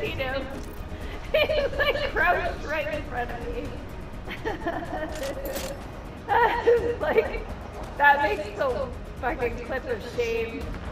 seen him. He's like crouched right in front of me. Like, that makes the fucking clip of shame